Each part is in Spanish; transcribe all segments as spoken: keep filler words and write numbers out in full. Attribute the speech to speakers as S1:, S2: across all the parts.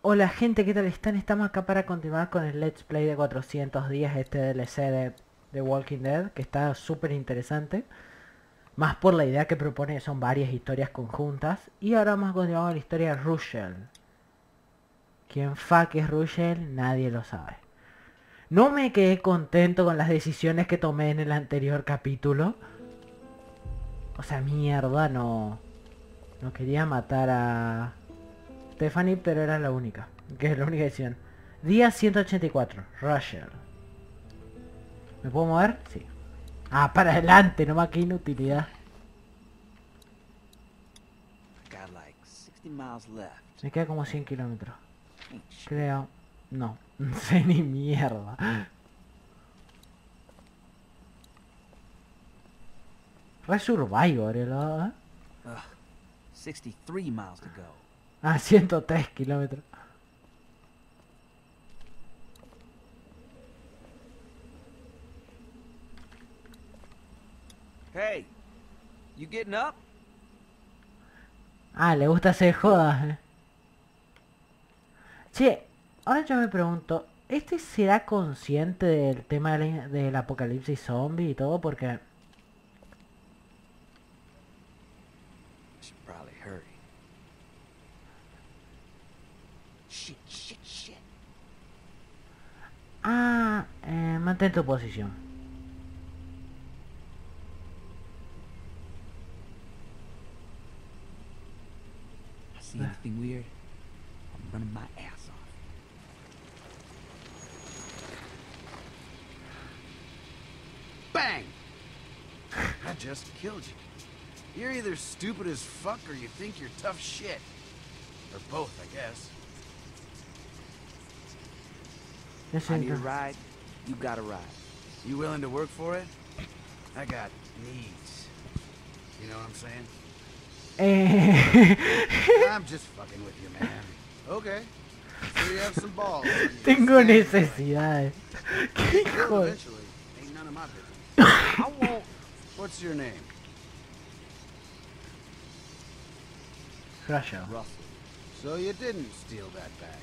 S1: Hola gente, ¿qué tal están? Estamos acá para continuar con el Let's Play de cuatrocientos días, este D L C de The Walking Dead, que está súper interesante. Más por la idea que propone, que son varias historias conjuntas. Y ahora vamos a continuar con la historia de Russell. ¿Quién fuck es Russell? Nadie lo sabe. No me quedé contento con las decisiones que tomé en el anterior capítulo. O sea, mierda, no... No quería matar a... Stephanie, pero era la única. Que es la única decisión. Día ciento ochenta y cuatro. Russell. ¿Me puedo mover? Sí. Ah, para adelante, nomás que inutilidad.
S2: Got like sixty miles left.
S1: Me queda como cien kilómetros.
S2: Ain't shit.
S1: Creo. No. No sé ni mierda. Re Survivor, ¿eh?
S2: Ugh. sixty-three miles to go.
S1: Ah, ciento tres kilómetros.
S2: Hey, you getting up?
S1: Ah, le gusta hacer jodas, eh. Che, ahora yo me pregunto, ¿este será consciente del tema de la- del apocalipsis zombie y todo? Porque...
S2: Should probably hurry. Shit, shit, shit.
S1: Ah, eh, mantén tu posición.
S2: I see anything weird? I'm running my ass off.
S3: Bang! I just killed you. You're either stupid as fuck or you think you're tough shit. Or both, I guess.
S1: Yo
S2: I need a
S1: siento...
S2: ride. You got a ride.
S3: You willing to work for it? I got needs. You know what I'm saying?
S1: Eh...
S3: I'm just fucking with you, man. Okay. So you have some balls. on you.
S1: Tengo
S3: Stand like-
S1: necesidades. ¿Qué
S3: Well,
S1: hijo de...
S3: eventually. Ain't none of my business. I won't. What's your name?
S1: Russell.
S2: Russell.
S3: So you didn't steal that bag.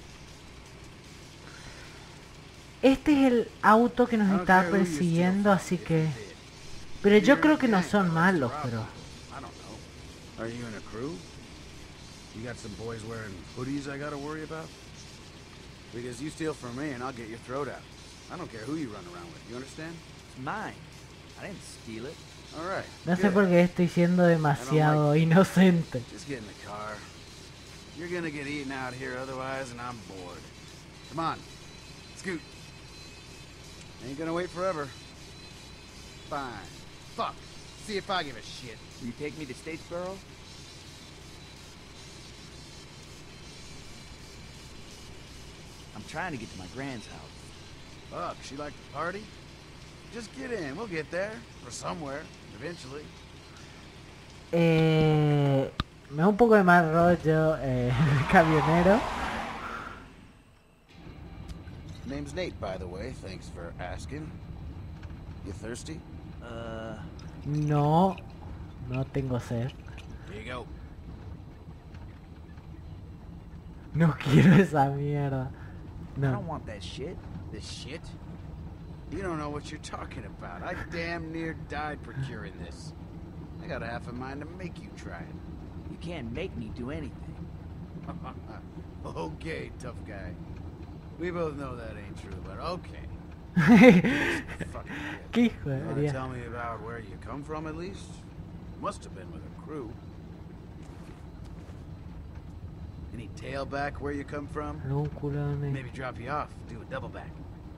S1: Este es el auto que
S3: I
S1: nos
S3: don't
S1: está
S3: care who you steal
S1: persiguiendo,
S3: from,
S1: así
S3: if
S1: que...
S3: you did.
S1: Pero yo
S3: You're
S1: creo
S3: in
S1: que
S3: a
S1: no
S3: gang,
S1: son
S3: let's
S1: malos,
S3: rob
S1: pero...
S3: people. I don't know. Are you in a crew? You got some boys wearing hoodies I gotta worry about? Because you steal from me and I'll get your throat out. I don't care who you run around with, you understand?
S2: It's mine. I didn't steal it.
S3: Alright.
S1: No sé por qué estoy siendo demasiado inocente.
S3: Just get in the car. You're gonna get eaten out here otherwise and I'm bored. Come on. Scoot. Ain't gonna wait forever. Fine. Fuck. See if I give a shit.
S2: Will you take me to Statesboro? I'm trying to get to my grand's house.
S3: Fuck, she like to party? Just get in, we'll get there. Or somewhere, eventually.
S1: Eh, me da un poco de mal rollo eh, el camionero.
S3: Name's Nate, by the way. Thanks for asking. You thirsty?
S2: Uh,
S1: No, no tengo sed.
S3: Here you go.
S1: No quiero esa mierda.
S2: I
S1: No.
S2: don't want that shit.
S3: This shit? You don't know what you're talking about. I damn near died procuring this. I got a half a mind to make you try it.
S2: You can't make me do anything.
S3: Okay, tough guy. We both know that ain't true, but okay. Fucking shit.
S1: ¿Qué hijo de
S3: You wanna
S1: María?
S3: tell me about where you come from, at least? Must have been with a crew. Any tailback where you come from?
S1: Algún culo de...
S3: Maybe drop you off, do a double back.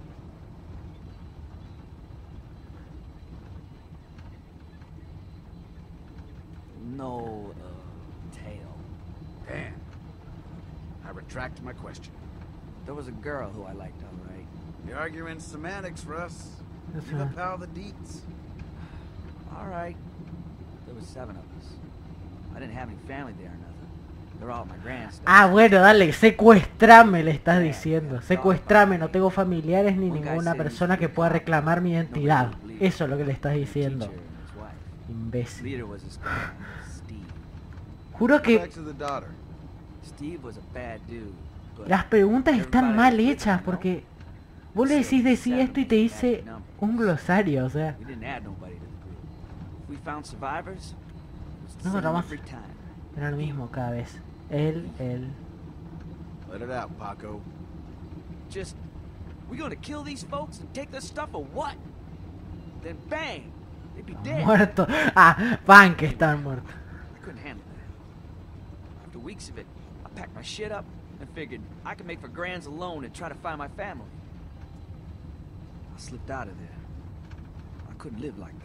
S2: No, uh, tail.
S3: Damn. I retract my question.
S2: There was a girl who I liked, all right.
S3: You're arguing semantics, Russ.
S1: That's
S3: You
S1: right.
S3: pal the deets.
S2: All right. There was seven of us. I didn't have any family there or nothing. They're all at my grand's stuff.
S1: Ah, bueno, dale, secuestrame, le estás diciendo. Secuestrame, no tengo familiares ni ninguna persona que pueda reclamar mi identidad. Eso es lo que le estás diciendo.
S2: Teacher and his wife.
S1: Imbécil.
S2: Leader was this guy, Steve.
S1: Juro que...
S3: Back to the daughter.
S2: Steve was a bad dude. but
S1: Las preguntas están
S2: everybody
S1: mal
S2: was with
S1: hechas
S2: me,
S1: porque vos le decís decir esto y te dice un glosario, o sea.
S2: no? We didn't add nobody to the group. If we found survivors, it was the
S1: No
S2: same
S1: encontramos.
S2: every time.
S1: Era lo mismo cada vez. Él, él.
S3: Let it out, Paco.
S2: Just, we gonna kill these folks and take their stuff or what? Then bang, they'd be dead.
S1: Muerto. Ah, van que están muertos.
S2: I couldn't handle that. After weeks of it, I packed my shit up and figured I could make for Grands alone and try to find my family. I slipped out of there. I couldn't live like that.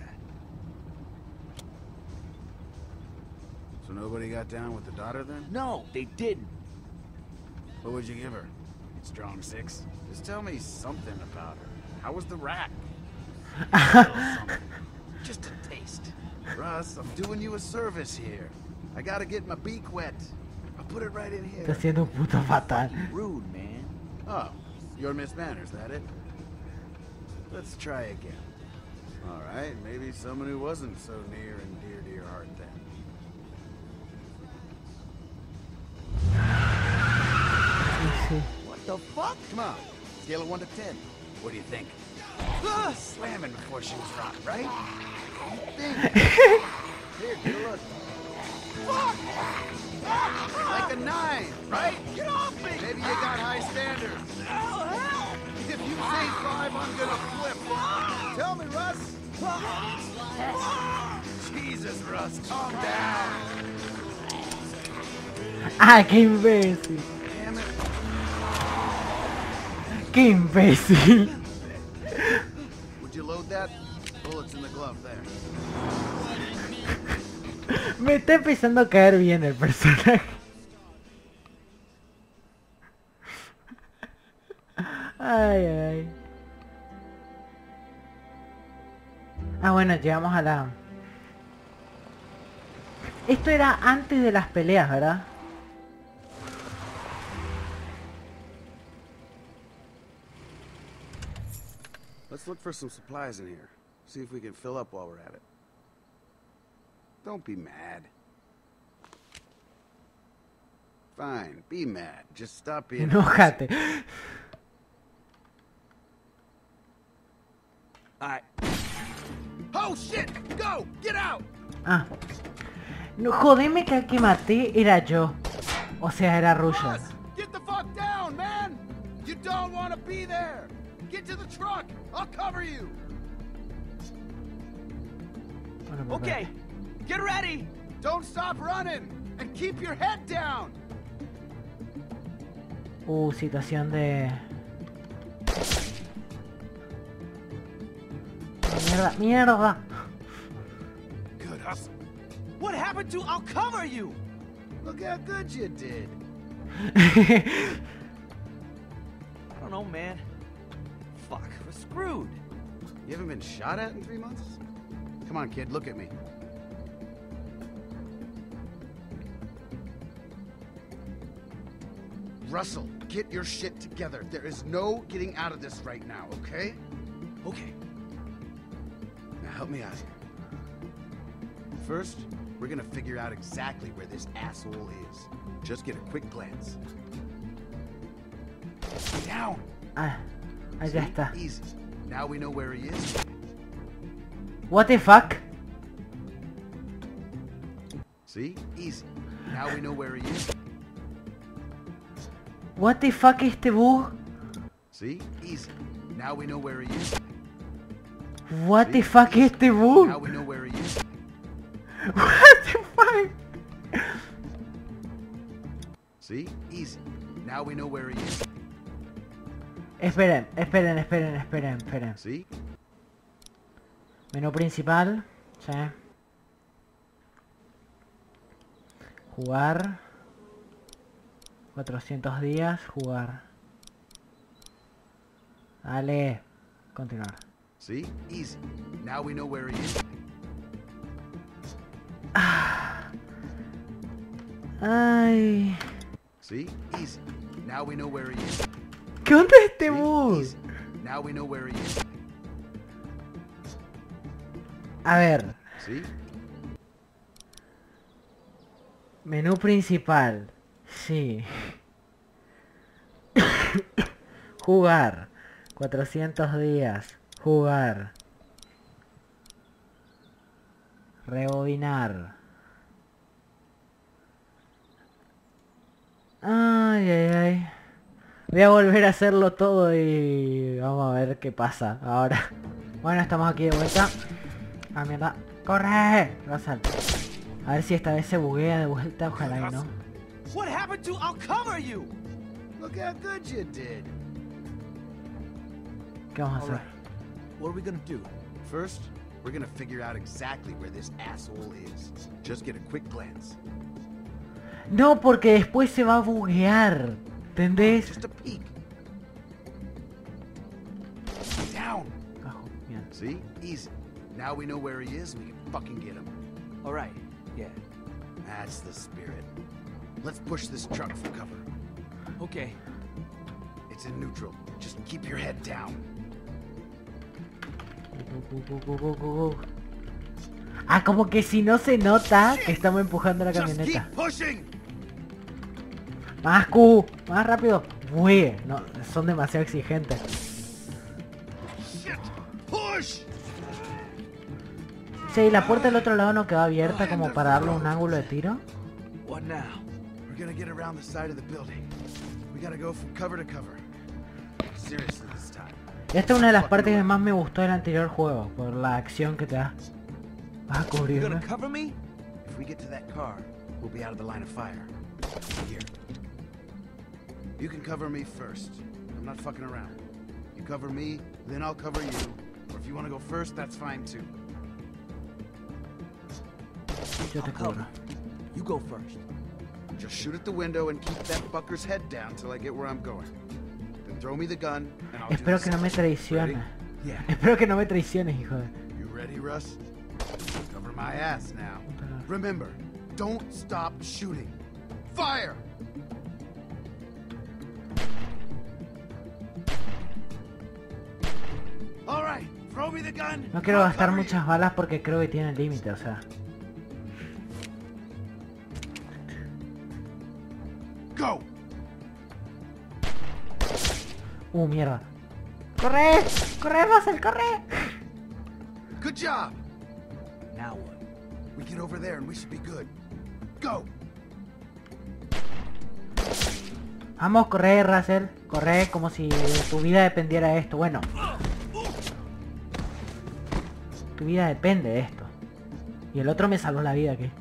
S3: So nobody got down with the daughter then?
S2: No, they didn't.
S3: What would you give her? Strong six? Just tell me something about her. How was the rack? Something. Just a taste. Russ, I'm doing you a service here. I gotta get my beak wet. I'll put it right in
S1: Está
S3: here.
S1: siendo un puto fatal.
S2: Fucking rude, man.
S3: Oh, you're Miss Manners, that it? Let's try again. Alright, maybe someone who wasn't so near and dear to your heart then.
S1: Sí, sí.
S2: What the fuck?
S3: Come on, scale of one to ten. What do you think? Ah, slamming before she was rocked, right? You think? Here, get a look. Fuck! Like a nine, right? Get off me! Maybe you got high standards. Hell, hell! If you say five, I'm gonna flip. Tell me, Russ. Jesus, Russ, calm down.
S1: Ah, qué imbécil.
S3: Damn it.
S1: Qué imbécil.
S3: Would you load that? Bullets in the glove there.
S1: Me está empezando a caer bien el personaje. Ay, ay. Ah, bueno, llegamos a la... Esto era antes de las peleas, ¿verdad?
S3: Let's look for some supplies in here. See if we can fill up while we're at it. Don't be mad. Fine, be mad. Just stop being...
S1: Enójate.
S2: Alright.
S3: Oh shit! Go! Get out!
S1: Ah. No, jodeme que al que maté era yo. O sea, era Rusia.
S3: Russ, get the fuck down, man! You don't want to be there! Get to the truck! I'll cover you!
S1: Bueno, pues,
S2: Okay, get ready!
S3: Don't stop running! And keep your head down!
S1: Uh, situación de... Mierda, mierda.
S3: Good hustle.
S2: What happened to I'll cover you?
S3: Look how good you did.
S2: I don't know, man. Fuck, we're screwed.
S3: You haven't been shot at in three months? Come on, kid, look at me. Russell, get your shit together. There is no getting out of this right now, okay?
S2: Okay.
S3: Now help me out here. First, we're gonna figure out exactly where this asshole is. Just get a quick glance. Down!
S1: Ah, allá
S3: See?
S1: está.
S3: Easy. Now we know where he is.
S1: What the fuck?
S3: See? Easy. Now we know where he is.
S1: What the fuck este bug?
S3: See? Easy. Now we know where he is.
S1: What the
S3: See?
S1: fuck
S3: Easy.
S1: este
S3: Now
S1: bug?
S3: we know where he is.
S1: What the fuck?
S3: See? Easy. Now we know where he is.
S1: Esperen, esperen, esperen, esperen, esperen.
S3: See?
S1: Menú principal. Sí. Jugar. cuatrocientos días. Jugar. Dale. Continuar.
S3: See? Easy. Now we know where he is.
S1: Ay.
S3: See? Easy. Now we know where he is.
S1: ¿Qué onda este
S3: See?
S1: bug?
S3: Easy. Now we know where he is.
S1: A ver.
S3: See?
S1: Menú principal. Sí. Jugar. cuatrocientos días. Jugar. Rebobinar. Ay, ay, ay. Voy a volver a hacerlo todo y vamos a ver qué pasa ahora. Bueno, estamos aquí de vuelta. Ah, mierda. ¡Corre! Russell. A ver si esta vez se buguea de vuelta. Ojalá y no.
S2: What happened to I'll cover you?
S3: Look how good you did.
S1: ¿Qué vamos a
S2: All
S1: hacer?
S2: right. What are we gonna do?
S3: First, we're gonna figure out exactly where this asshole is. Just get a quick glance.
S1: No, porque después se va a buguear. ¿Entendés?
S3: Just a peek. Down.
S1: Abajo, bien.
S3: See? Easy. Now we know where he is and we can fucking get him.
S2: All right. Yeah.
S3: That's the spirit. Let's push this truck for cover.
S2: Okay.
S3: It's in neutral. Just keep your head down.
S1: Gu, gu, gu, gu, gu, gu. Ah, como que si no se nota que estamos empujando la
S3: Just
S1: camioneta.
S3: keep pushing.
S1: Más Q, más rápido. Uy, no, son demasiado exigentes.
S3: Shit. Push.
S1: Sí, la puerta del otro lado no quedó abierta como para darle un ángulo de tiro.
S2: What now?
S3: We're gonna get around the side of the building. We gotta go from cover to cover. Seriously this time.
S1: Esta es una de las partes que más me gustó del anterior juego, por la acción que te da. Vas a
S2: You
S1: cubrirme.
S2: gonna cover me?
S3: If we get to that car, we'll be out of the line of fire. Here. You can cover me first. I'm not fucking around. You cover me, then I'll cover you. Or if you want to go first, that's fine too.
S1: Yo te
S2: I'll cover.
S1: cubro.
S2: You go first.
S3: Just shoot at the window and keep that fucker's head down till I get where I'm going. Then throw me the gun and I'll do
S1: Espero
S3: the
S1: que no me
S3: same.
S1: traiciones.
S3: Ready? Yeah.
S1: Espero que no me traiciones, hijo de...
S3: You ready, Russ? Cover my ass now. Remember, don't stop shooting. Fire! All right, throw me the gun.
S1: No quiero
S3: I'll
S1: gastar
S3: cover you.
S1: muchas balas porque creo que tiene límite, o sea.
S3: Go.
S1: Uh, mierda. ¡Corre! ¡Corre, Russell, corre!
S3: Good job.
S2: Now what?
S3: We get over there and we should be good. Go.
S1: Vamos, corre, Russell. Corre como si de tu vida dependiera de esto. Bueno. Tu vida depende de esto. Y el otro me salvó la vida, ¿qué?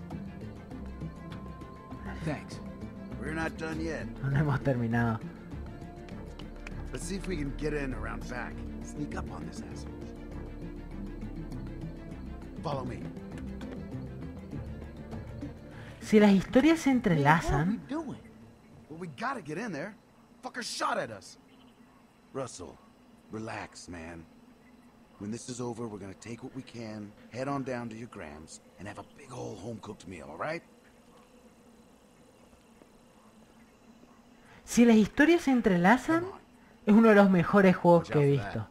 S2: Thanks.
S3: We're not done yet.
S1: No, no hemos terminado.
S3: Let's see if we can get in around back. Sneak up on this asshole. Follow me.
S1: Si las historias se
S2: What are we
S1: entrelazan...
S2: doing?
S3: Well, we gotta get in there. Fucker shot at us. Russell, relax, man. When this is over, we're gonna take what we can, head on down to your Grams, and have a big old home-cooked meal, all right?
S1: Si las historias se entrelazan, es uno de los mejores juegos que he visto.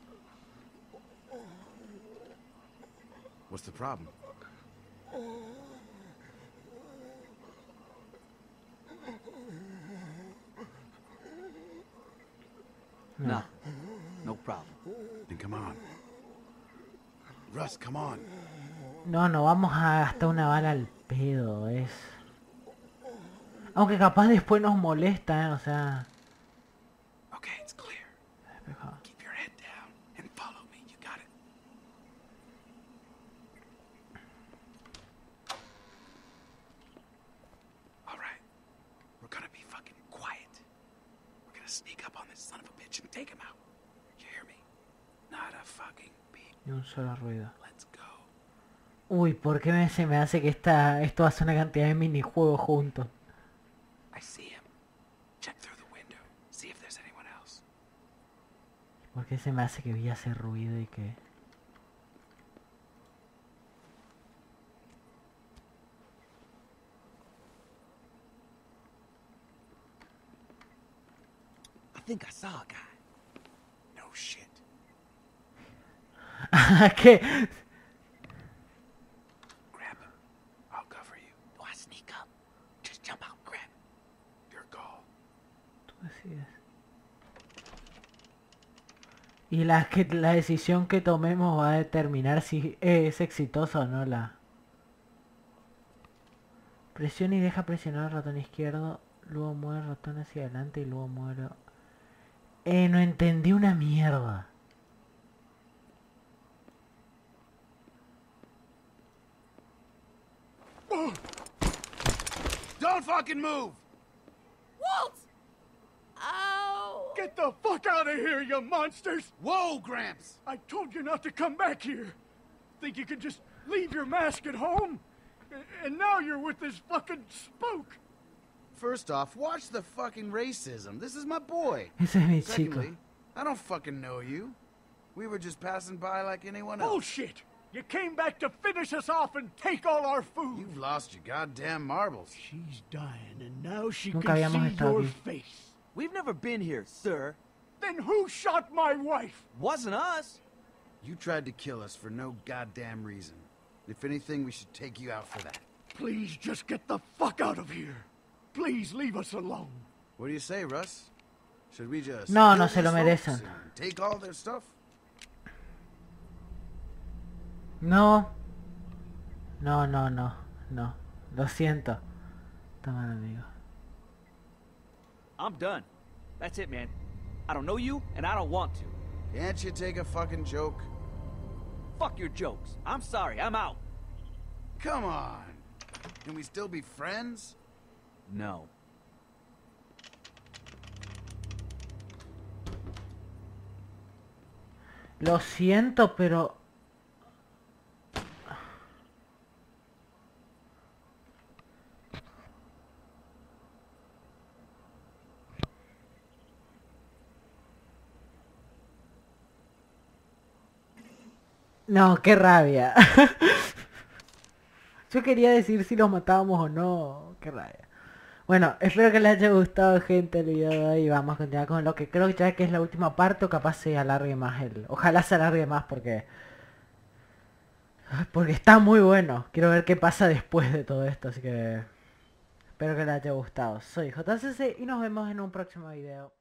S3: What's the problem?
S2: No. No problem.
S3: Then come on. Russ, come on.
S1: No, no vamos a gastar una bala al pedo, es... Aunque capaz después nos molesta, ¿eh? O sea...
S3: Okay, it's clear. Keep your head down and follow me. You got it. All right. We're gonna be fucking quiet. We're gonna sneak up on this son of a bitch and take him out. You hear me? Not a fucking beat.
S1: Ni un solo ruido.
S3: Let's go.
S1: Uy, ¿por qué me, se me hace que esta, esto hace una cantidad de minijuegos juntos?
S3: I see him. Check through the window. See if there's anyone else.
S1: ¿Por qué se me hace que vi hacer ruido y que...
S2: I think I saw a guy.
S3: No shit.
S1: ¿Qué?
S3: Grab him. I'll cover you.
S2: Do I sneak up? Just jump out and grab him.
S3: Your call.
S1: Tú decides. Y la, que, la decisión que tomemos va a determinar si es exitosa o no la... Presiona y deja presionar el ratón izquierdo. Luego mueve el ratón hacia adelante y luego mueve... Eh, no entendí una mierda.
S3: Don't fucking move!
S4: Walt! Oh!
S5: Get the fuck out of here, you monsters!
S3: Whoa, Gramps!
S5: I told you not to come back here. Think you could just leave your mask at home? A- And now you're with this fucking spook.
S3: First off, watch the fucking racism. This is my boy.
S1: Ese es mi chico.
S3: Secondly, I don't fucking know you. We were just passing by like anyone else.
S5: Bullshit! You came back to finish us off and take all our food.
S3: You've lost your goddamn marbles.
S5: She's dying, and now she
S1: Nunca
S5: can
S1: habíamos
S5: see
S1: estado
S5: your
S1: aquí.
S5: face.
S2: We've never been here, sir.
S5: Then who shot my wife?
S2: Wasn't us.
S3: You tried to kill us for no goddamn reason. If anything, we should take you out for that.
S5: Please just get the fuck out of here. Please leave us alone.
S3: What do you say, Russ? Should we just
S1: No,
S3: kill
S1: no se lo
S3: these
S1: merecen.
S3: folks and take all their stuff?
S1: No. No, no, no. No. Lo siento. Está mal, amigo.
S2: I'm done. That's it, man. I don't know you, and I don't want to.
S3: Can't you take a fucking joke?
S2: Fuck your jokes. I'm sorry, I'm out.
S3: Come on. Can we still be friends?
S2: No.
S1: Lo siento, pero... No, qué rabia. Yo quería decir si los matábamos o no. Qué rabia. Bueno, espero que les haya gustado, gente, el video de hoy. Vamos a continuar con lo que creo ya que es la última parte, o capaz se alargue más el... Ojalá se alargue más porque... Porque está muy bueno. Quiero ver qué pasa después de todo esto, así que... Espero que les haya gustado. Soy J C C y nos vemos en un próximo video.